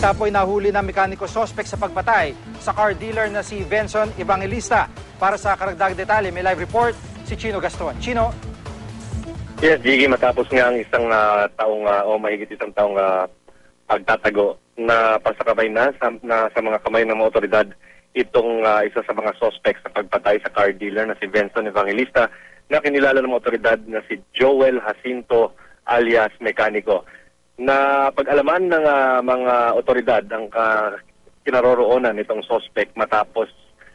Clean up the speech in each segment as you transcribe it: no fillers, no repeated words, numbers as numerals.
Samantala po ay nahuli ng mekaniko suspect sa pagpatay sa car dealer na si Benson Evangelista. Para sa karagdag detalye, may live report si Chino Gaston. Chino? Yes, Jiggy, matapos nga ang isang taong o mahigit isang taong pagtatago na pasakabay na sa mga kamay ng mga otoridad itong isa sa mga suspect sa pagpatay sa car dealer na si Benson Evangelista na kinilala ng mga otoridad na si Joel Jacinto alias Mekaniko. Na pag-alaman ng mga otoridad ang kinaroroonan nitong suspect matapos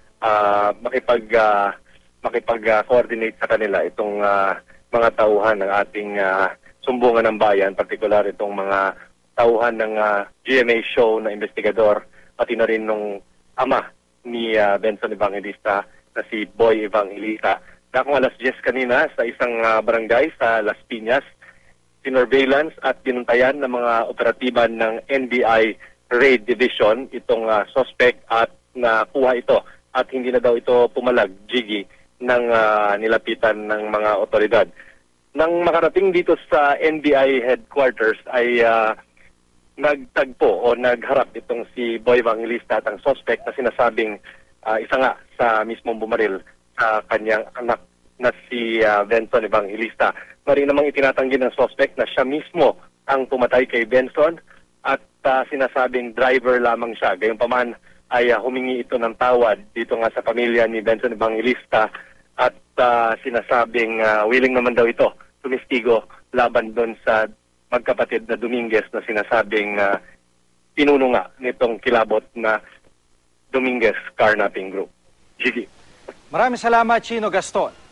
makipag-coordinate sa kanila itong mga tauhan ng ating sumbungan ng bayan, partikular itong mga tauhan ng GMA show na investigador, pati na rin nung ama ni Benson Evangelista na si Boy Evangelista. Na kung alas 10 kanina sa isang barangay sa Las Piñas, sinurveillance at pinuntayan ng mga operatiban ng NBI Raid Division itong suspect at nakuha ito at hindi na daw ito pumalag, Jiggy, ng nilapitan ng mga otoridad. Nang makarating dito sa NBI headquarters ay nagtagpo o nagharap itong si Boy Evangelista at ang suspect na sinasabing isa nga sa mismong bumaril sa kanyang anak na si Benson Evangelista. Maring namang itinatanggi ng suspect na siya mismo ang pumatay kay Benson at sinasabing driver lamang siya. Gayunpaman ay humingi ito ng tawad dito nga sa pamilya ni Benson Evangelista at sinasabing willing naman daw ito tumistigo laban doon sa magkapatid na Dominguez na sinasabing pinuno nga nitong kilabot na Dominguez Carnapping Group. Gigi. Maraming salamat, Chino Gaston.